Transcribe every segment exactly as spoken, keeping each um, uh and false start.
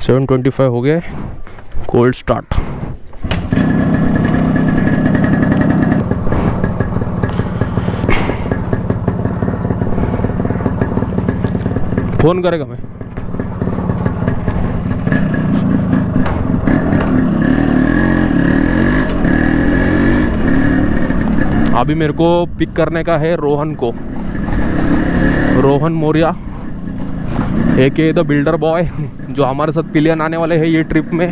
Seven twenty five हो गया, cold start. Phone करेगा मैं। अभी मेरे को पिक करने का है रोहन को, रोहन मौर्या एक द बिल्डर बॉय, जो हमारे साथ पिलियन आने वाले हैं ये ट्रिप में।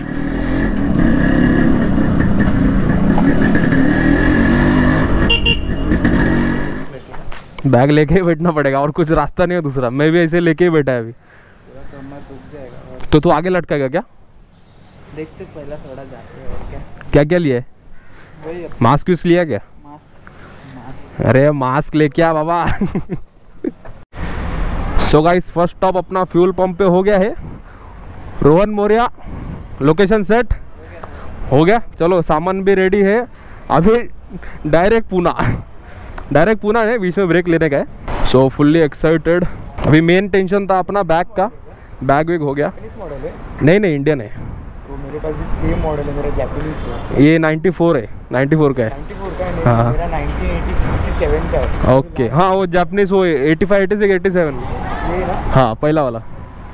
बैग लेके ही बैठना पड़ेगा और कुछ रास्ता नहीं है दूसरा। मैं भी ऐसे लेके ही बैठा है अभी। तो तू आगे लटकाएगा क्या? देखते पहला थोड़ा जाते हैं और क्या क्या क्या लिया है? मास्क यूज लिया क्या? मास्क। अरे मास्क लेके आ बाबा। सो गाइस फर्स्ट स्टॉप अपना फ्यूल पंप पे हो गया है। रोहन मौर्या लोकेशन सेट हो गया। चलो सामान भी रेडी है। अभी डायरेक्ट पूना, डायरेक्ट पूना है, बीच में ब्रेक लेने का है। So fully excited. अभी मेन टेंशन था अपना बैग का, बैग वैग हो गया। मॉडल है? नहीं नहीं इंडियन है। तो मेरे पास भी सेम मॉडल है, मेरा जापानीज है। ये नाइन्टी फोर है, नाइन्टी फोर का है। नाइन्टी फोर का है, हाँ। मेरा नाइन्टीन एटी सिक्स सेवन का है। ओके हाँ वो जापानीज वो eighty five eighty six eighty seven. ये ना? हाँ पहला वाला।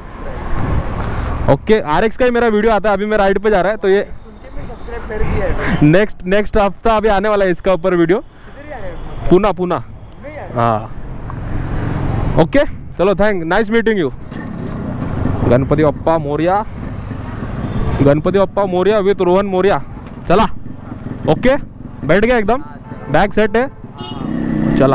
ओके आर एक्स का ही मेरा वीडियो आता है। अभी मैं राइड पे जा रहा है तो ये सब्सक्राइब कर दिया है। नेक्स्ट नेक्स्ट हफ्ता अभी आने वाला है इसका ऊपर वीडियो। पूना पूना हाँ। ओके चलो thank, nice meeting you. Ganpati Bappa Morya, Ganpati Bappa Morya with Rohan Maurya. चला ओके बैठ गया एकदम, बैग सेट है, चला।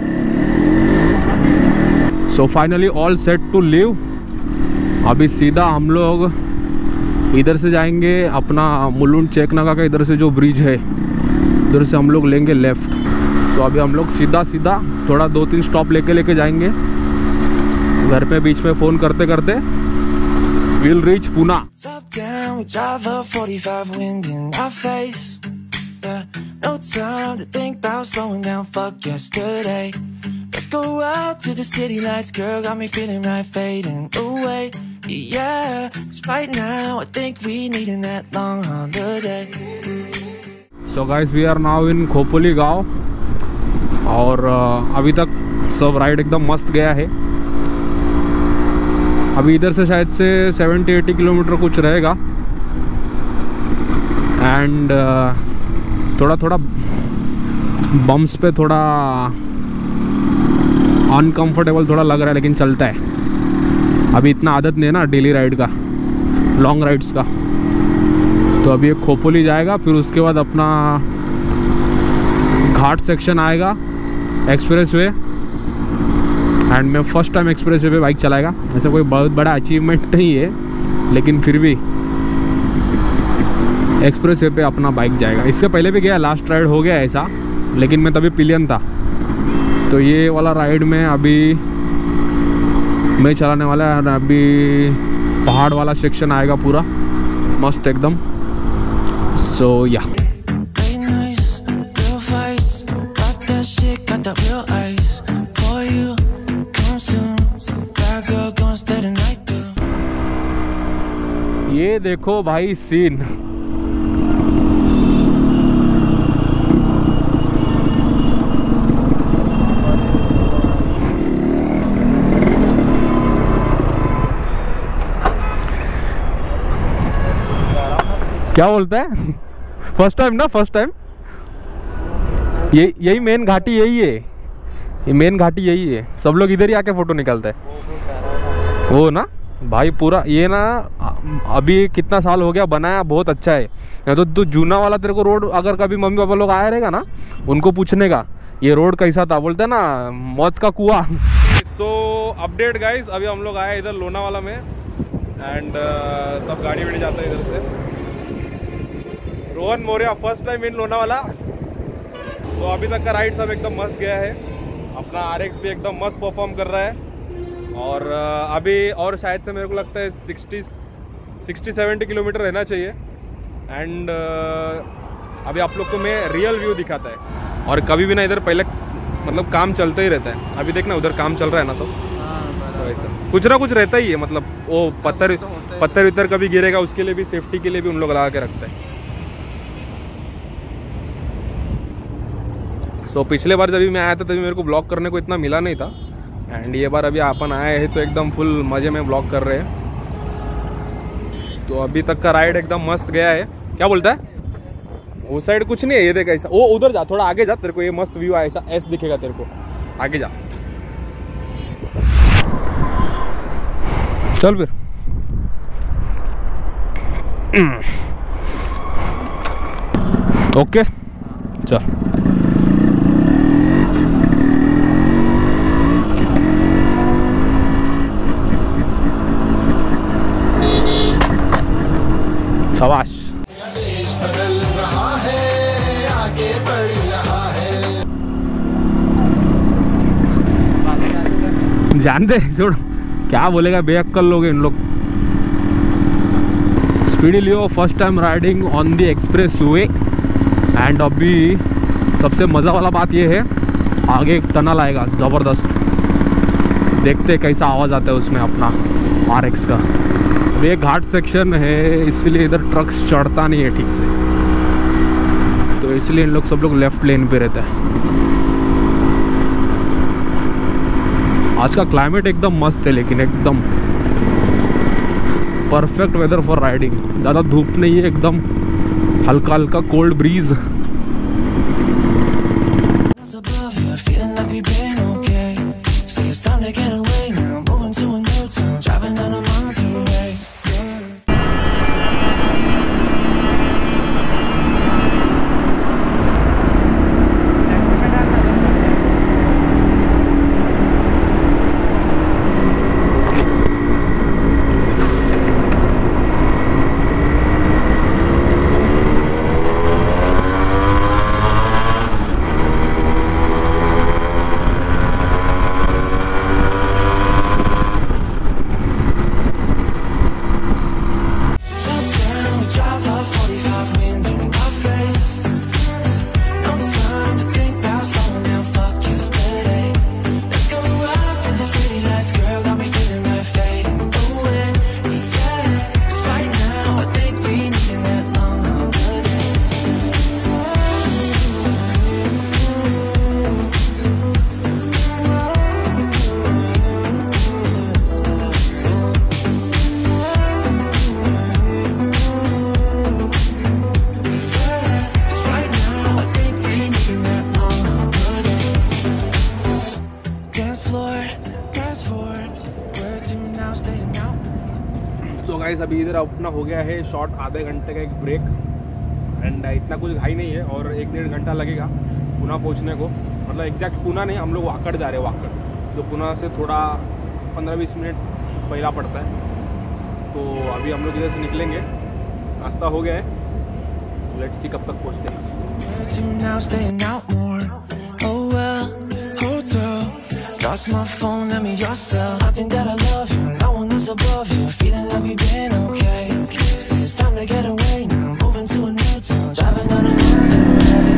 So finally all set to leave. अभी सीधा हम लोग इधर से जाएंगे अपना मुलुंड चेकनागा का, इधर से जो ब्रिज है उधर से हम लोग लेंगे लेफ्ट। सो अभी हम लोग सीधा सीधा थोड़ा दो तीन स्टॉप लेके लेके जाएंगे। घर पे बीच में फ़ोन करते करते will reach Poona. No time to think about slowing down, fuck yesterday. Let's go out to the city lights, girl, got me feeling right, fading away. Yeah, 'cause right now I think we needing that long holiday. So guys, we are now in Khopoli गांव और अभी तक सब ride एकदम मस्त गया है। अभी इधर से शायद से सेवेंटी एटी किलोमीटर कुछ रहेगा एंड थोड़ा थोड़ा बम्प्स पे थोड़ा अनकंफर्टेबल थोड़ा लग रहा है, लेकिन चलता है। अभी इतना आदत नहीं है ना डेली राइड का, लॉन्ग राइड्स का। तो अभी एक खोपोली जाएगा, फिर उसके बाद अपना घाट सेक्शन आएगा, एक्सप्रेस वे। एंड मैं फर्स्ट टाइम एक्सप्रेस वे पे बाइक चलाएगा। ऐसा कोई बहुत बड़ा अचीवमेंट नहीं है, लेकिन फिर भी एक्सप्रेस वे पे अपना बाइक जाएगा। इससे पहले भी गया, लास्ट राइड हो गया ऐसा, लेकिन मैं तभी पिलियन था। तो ये वाला राइड में अभी मैं चलाने वाला है। अभी पहाड़ वाला सेक्शन आएगा पूरा मस्त एकदम। सो या ये देखो भाई सीन। क्या बोलता है? फर्स्ट टाइम ना, फर्स्ट टाइम। ये यही मेन घाटी यही है, ये मेन घाटी यही है। सब लोग इधर ही आके फोटो निकालते हैं वो ना भाई। पूरा ये ना अभी कितना साल हो गया बनाया, बहुत अच्छा है। या तो तू जूना वाला तेरे को रोड अगर कभी मम्मी पापा लोग आया रहेगा ना, उनको पूछने का ये रोड कैसा था, बोलते हैं ना मौत का कुआं। सो अपडेट गाइस, अभी हम लोग आए इधर लोनावाला में एंड uh, सब गाड़ी वाड़ी जाता है इधर से। Rohan Maurya first time in Lonavala. So so, अभी तक का राइड सब एकदम मस्त गया है। अपना आर एक्स भी एकदम मस्त परफॉर्म कर रहा है। और uh, अभी और शायद से मेरे को लगता है सिक्सटी सिक्सटी सेवेंटी किलोमीटर रहना चाहिए। एंड uh, अभी आप लोग को मैं रियल व्यू दिखाता है। और कभी भी ना इधर पहले मतलब काम चलते ही रहता है। अभी देखना उधर काम चल रहा है ना सब, तो ऐसा कुछ ना कुछ रहता ही है, मतलब वो पत्थर पत्थर इतर कभी गिरेगा उसके लिए भी, सेफ्टी के लिए भी उन लोग लगा के रखते हैं। सो so, पिछले बार जब मैं आया था तभी मेरे को ब्लॉग करने को इतना मिला नहीं था, एंड ये बार अभी अपन आए हैं तो एकदम फुल मज़े में ब्लॉग कर रहे हैं। तो अभी तक का राइड एकदम मस्त गया है। क्या बोलता है? वो साइड कुछ नहीं है, ये देख ऐसा, वो उधर जा, थोड़ा आगे जा, तेरे को ये मस्त व्यू है, ऐसा एस दिखेगा तेरे को, आगे जा। चल फिर। ओके चल। शाबाश। देश बदल रहा है, आगे बढ़ रहा है। जान दे, छोड़, क्या बोलेगा, बेअक्कल लोग इन लोग। Speedy Leo first time riding on the expressway, and अभी सबसे मज़ा वाला बात ये है, आगे एक टनल आएगा ज़बरदस्त, देखते कैसा आवाज़ आता है उसमें अपना आर एक्स का। ये घाट सेक्शन है इसलिए इधर ट्रक्स चढ़ता नहीं है ठीक से, तो इसलिए इन लोग सब लोग लेफ्ट लेन पे रहते हैं। आज का क्लाइमेट एकदम मस्त है, लेकिन एकदम परफेक्ट वेदर फॉर राइडिंग। ज़्यादा धूप नहीं है, एकदम हल्का हल्का कोल्ड ब्रीज। गाइस अभी इधर अपना हो गया है शॉर्ट आधे घंटे का एक ब्रेक, एंड इतना कुछ घाई नहीं है, और एक डेढ़ घंटा लगेगा पुणे पहुंचने को। मतलब एग्जैक्ट पुणे नहीं, हम लोग वाकड़ जा रहे हैं, वाकड़ जो पुणे से थोड़ा पंद्रह बीस मिनट पहला पड़ता है। तो अभी हम लोग इधर से निकलेंगे, नाश्ता हो गया है, लेट्स सी कब तक पहुँचते हैं। Lost my phone, let me your cell. I think that I love you, no one else above you. Feeling like we've been okay. Say it's time to get away now. Moving to a new town, driving on a motorway.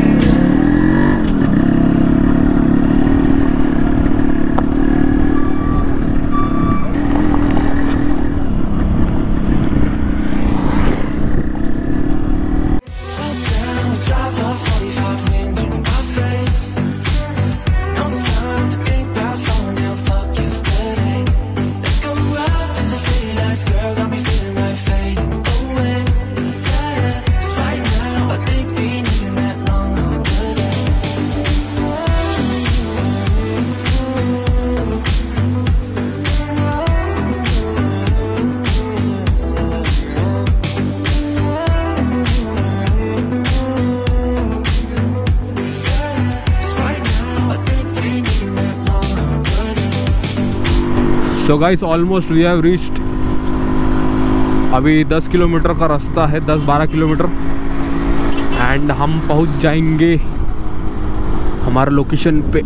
Top down, we drive up forty-five, wind in my face. No time to think about someone else, fuck yesterday. Let's go out to the city lights, girl, got me feeling like fading away. Yeah, 'cause right now I think we needin' that long holiday. Right now I think we needin' that long holiday. So guys almost we have reached. अभी दस kilometre का रास्ता है, दस बारह kilometre, and हम पहुंच जाएंगे हमारे लोकेशन पे।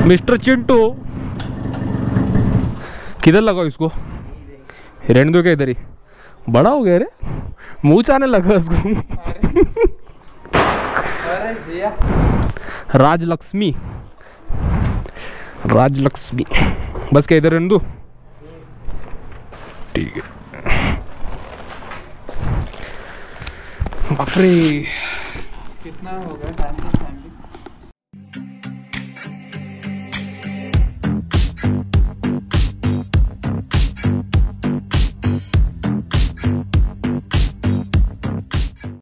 मिस्टर चिंटू किधर लगाओ इसको, रहने दो क्या इधर ही, बड़ा हो गया रे, मुंह चाने लगा उसको। राजलक्ष्मी, राजलक्ष्मी बस क्या इधर रहने दो, ठीक है। कितना हो गया टाइम?